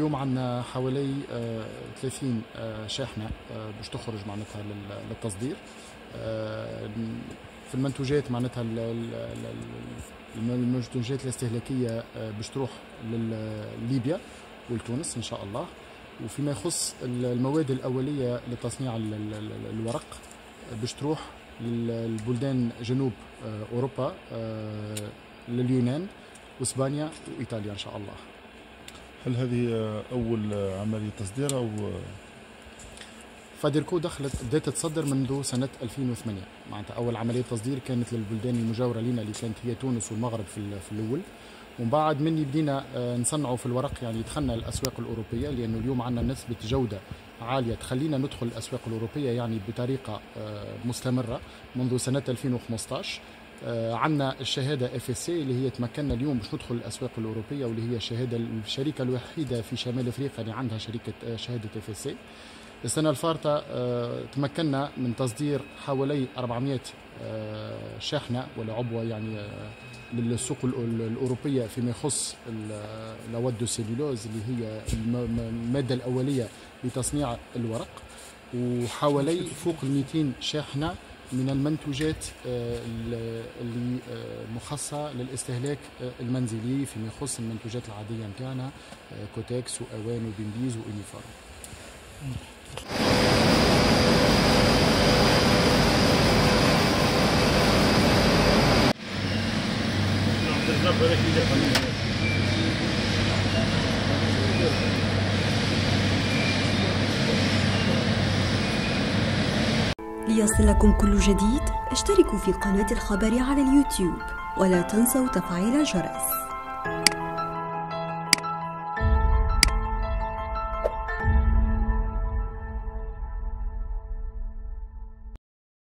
اليوم عندنا حوالي 30 شاحنة باش تخرج معناتها للتصدير في المنتوجات، معناتها المنتوجات الاستهلاكية باش تروح لليبيا ولتونس إن شاء الله. وفيما يخص المواد الأولية لتصنيع الورق باش تروح للبلدان جنوب أوروبا، لليونان وإسبانيا وإيطاليا إن شاء الله. هل هذه أول عملية تصدير أو فاديركو بدأت تصدر منذ سنة 2008، معناتها أول عملية تصدير كانت للبلدان المجاورة لنا اللي كانت هي تونس والمغرب في الأول، ومن بعد مني بدينا نصنعوا في الورق، يعني دخلنا الأسواق الأوروبية، لأنه اليوم عندنا نسبة جودة عالية تخلينا ندخل الأسواق الأوروبية يعني بطريقة مستمرة منذ سنة 2015. عندنا الشهادة FSC اللي هي تمكننا اليوم باش ندخل الأسواق الأوروبية، واللي هي الشركة الوحيدة في شمال أفريقيا اللي عندها شهادة FSC. السنة الفارطة تمكنا من تصدير حوالي 400 شاحنة ولا عبوة يعني للسوق الأوروبية فيما يخص الأود السلولوز اللي هي المادة الأولية لتصنيع الورق، وحوالي فوق 200 شاحنة من المنتوجات اللي مخصصة للاستهلاك المنزلي فيما يخص المنتوجات العادية متاعنا، كوتكس وأوان وبنديز وإونيفورم. ليصلكم كل جديد اشتركوا في قناة الخبر على اليوتيوب ولا تنسوا تفعيل الجرس.